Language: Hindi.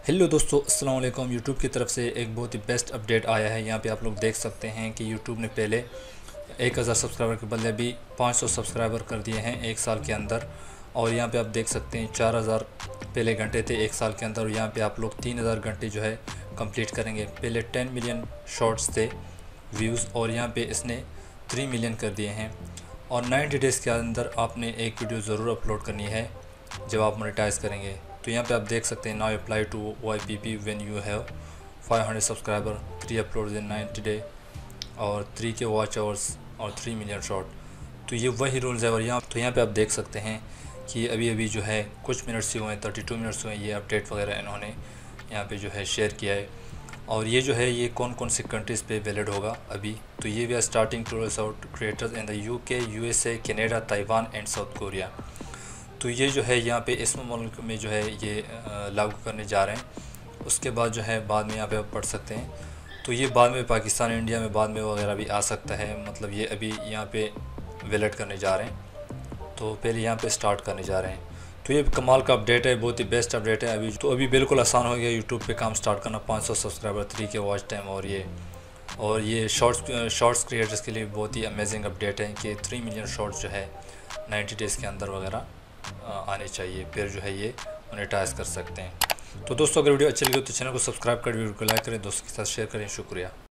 हेलो दोस्तों, अस्सलाम वालेकुम। यूट्यूब की तरफ से एक बहुत ही बेस्ट अपडेट आया है। यहाँ पे आप लोग देख सकते हैं कि यूट्यूब ने पहले 1000 सब्सक्राइबर के बदले भी 500 सब्सक्राइबर कर दिए हैं एक साल के अंदर। और यहाँ पे आप देख सकते हैं 4000 पहले घंटे थे एक साल के अंदर, और यहाँ पे आप लोग 3000 घंटे जो है कंप्लीट करेंगे। पहले 10 मिलियन शॉर्ट्स थे व्यूज़, और यहाँ पे इसने 3 मिलियन कर दिए हैं। और 90 डेज़ के अंदर आपने एक वीडियो ज़रूर अपलोड करनी है जब आप मोनेटाइज़ करेंगे। तो यहाँ पे आप देख सकते हैं, now apply to YPP when you have 500 subscriber, 3 upload in 90 day, और 3 के वॉच आवर्स, और 3 मिलियन शॉट। तो ये वही रूल्स है। और यहाँ पे आप देख सकते हैं कि अभी अभी जो है कुछ मिनट्स ही हुए हैं, 32 मिनट्स हुए हैं, ये अपडेट वगैरह इन्होंने यहाँ पे जो है शेयर किया है। और ये जो है ये कौन कौन सी कंट्रीज़ पे वैलिड होगा अभी। तो ये we are starting to roll out creators in the UK, USA, Canada, Taiwan and South Korea. तो ये जो है यहाँ पे इस मुल्क में जो है ये लागू करने जा रहे हैं। उसके बाद जो है बाद में यहाँ पे आप पढ़ सकते हैं। तो ये बाद में पाकिस्तान, इंडिया में बाद में वगैरह भी आ सकता है। मतलब ये अभी यहाँ पे वैलिड करने जा रहे हैं, तो पहले यहाँ पे स्टार्ट करने जा रहे हैं। तो ये कमाल का अपडेट है, बहुत ही बेस्ट अपडेट है अभी। तो अभी बिल्कुल आसान हो गया यूट्यूब पे काम स्टार्ट करना। 500 सब्सक्राइबर, 3 के वॉच टाइम, और ये शॉर्ट्स क्रिएटर्स के लिए बहुत ही अमेजिंग अपडेट है कि 3 मिलियन शॉर्ट्स जो है 90 डेज़ के अंदर वगैरह आने चाहिए, फिर जो है ये मोनेटाइज कर सकते हैं। तो दोस्तों, अगर वीडियो अच्छी लगी तो चैनल को सब्सक्राइब करें, वीडियो को लाइक करें, दोस्तों के साथ शेयर करें। शुक्रिया।